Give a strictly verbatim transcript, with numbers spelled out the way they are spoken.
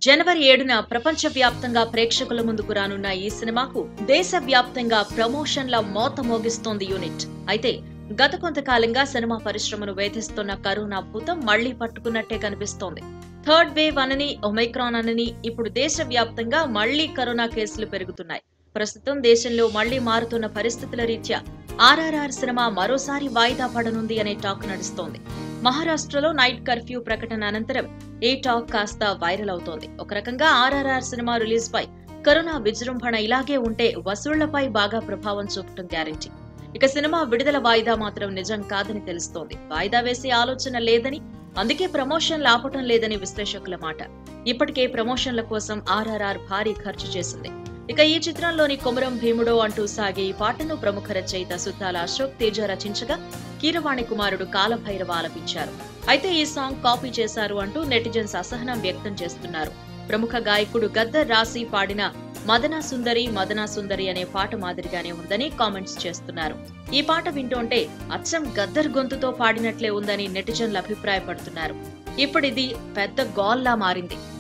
జనవరి ఏడున ప్రపంచవ్యాప్తంగా ప్రేక్షకుల ముందుకు రానున్న ఈ సినిమాకు దేశవ్యాప్తంగా ప్రమోషన్ల మోత మోగిస్తోంది యూనిట్. అయితే గత కొంతకాలంగా సినిమా పరిశ్రమను వేధిస్తున్న కరోనా భూతం మళ్లీ పట్టుకున్నట్టే కనిపిస్తోంది. థర్డ్ వేవ్ అనని, ఒమైక్రాన్ అనని ఇప్పుడు దేశవ్యాప్తంగా మళ్లీ కరోనా కేసులు పెరుగుతున్నాయి. ప్రస్తుతం దేశంలో మళ్లీ మారుతున్న పరిస్థితుల రీత్యా ఆర్ఆర్ఆర్ సినిమా మరోసారి వాయిదా పడనుంది అనే టాక్ నడుస్తోంది. మహారాష్ట్రలో నైట్ కర్ఫ్యూ ప్రకటన అనంతరం ఈ టాక్ కాస్త వైరల్ అవుతోంది. ఒక రకంగా ఆర్ఆర్ఆర్ సినిమా రిలీజ్ పై కరోనా విజృంభణ ఇలాగే ఉంటే వసూళ్లపై బాగా ప్రభావం చూపటం గ్యారంటీ. ఇక సినిమా విడుదల వాయిదా మాత్రం నిజం కాదని తెలుస్తోంది. వాయిదా వేసే ఆలోచన లేదని, అందుకే ప్రమోషన్లు ఆపటం లేదని విశ్లేషకుల మాట. ఇప్పటికే ప్రమోషన్ల కోసం ఆర్ఆర్ఆర్ భారీ ఖర్చు చేసింది. ఇక ఈ చిత్రంలోని కొమరం భీముడో అంటూ సాగే ఈ పాటను ప్రముఖ రచయిత సుద్దాల అశోక్ తేజ రచించగా కీరవాణి కుమారుడు కాలభైరవ ఆలపించారు. అయితే ఈ సాంగ్ కాపీ చేశారు అంటూ నెటిజన్స్ అసహనం వ్యక్తం చేస్తున్నారు. ప్రముఖ గాయకుడు గద్దర్ రాసి పాడిన మదనా సుందరి మదనా సుందరి అనే పాట మాదిరిగానే ఉందని కామెంట్స్ చేస్తున్నారు. ఈ పాట వింటుంటే అచ్చం గద్దర్ గొంతుతో పాడినట్లే ఉందని నెటిజన్లు అభిప్రాయపడుతున్నారు. ఇప్పుడిది పెద్ద గోల్లా మారింది.